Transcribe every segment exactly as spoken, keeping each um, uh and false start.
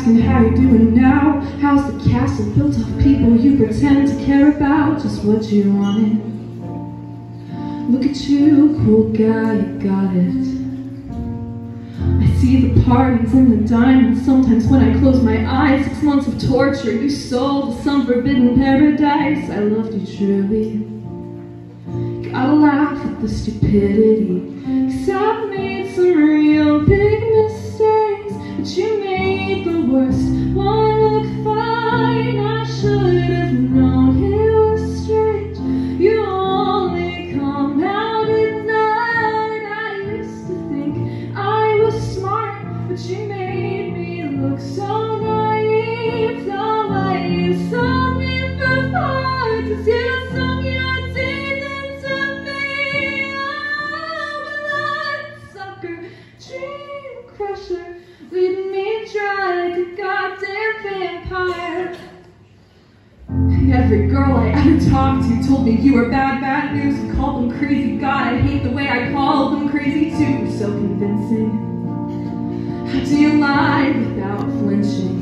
asking how you're doing now. How's the castle built of people you pretend to care about? Just what you wanted. Look at you, cool guy, you got it. I see the parties and the diamonds. Sometimes when I close my eyes, six months of torture you sold to some forbidden paradise. I loved you truly. Gotta laugh at the stupidity, 'cause I've made some real big mistakes, but you made the worst one look fine. I should have known it was strange. You only come out at night. I used to think I was smart, but you made me look so naive. The way you sold me for parts, 'cause you sunk your teeth into me. Oh, bloodsucker, dream crusher, leaving me dry like a goddamn vampire. Every girl I ever talked to told me you were bad, bad news, and called them crazy. God, I hate the way I called them crazy too. You're so convincing. How do you lie without flinching?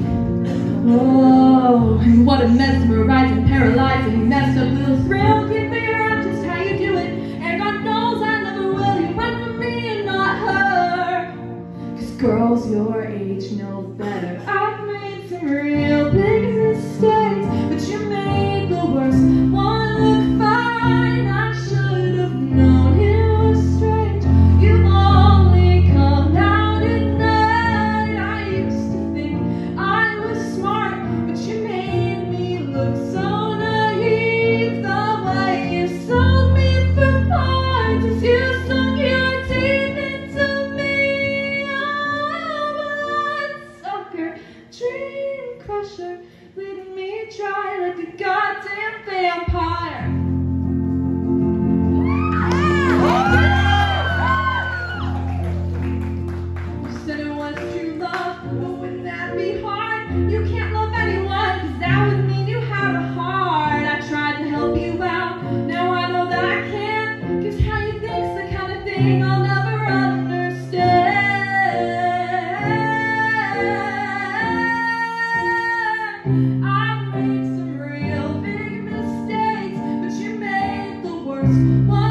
Oh, and what a mesmerizing, paralyzing, messed up little thrill. Can't figure out just how you do it, and God knows I never will. You went for me and not her, 'cause girls your age know better. I've made some real big mistakes, but you made the worst one look fine. I should have known it was strange. You only come out at night. I used to think I was smart, but you made me look so naive. The way you sold me for parts, as you sunk your teeth into me. Oh, bloodsucker, dream crusher, leaving me dry like a goddamn vampire. You said it was true love, but wouldn't that be hard? You can't love anyone, 'cause that would mean you had a heart. I tried to help you out, now I know that I can't, 'cause how you think's the kind of thing I'll never understand. I've made some real big mistakes, but you made the worst one.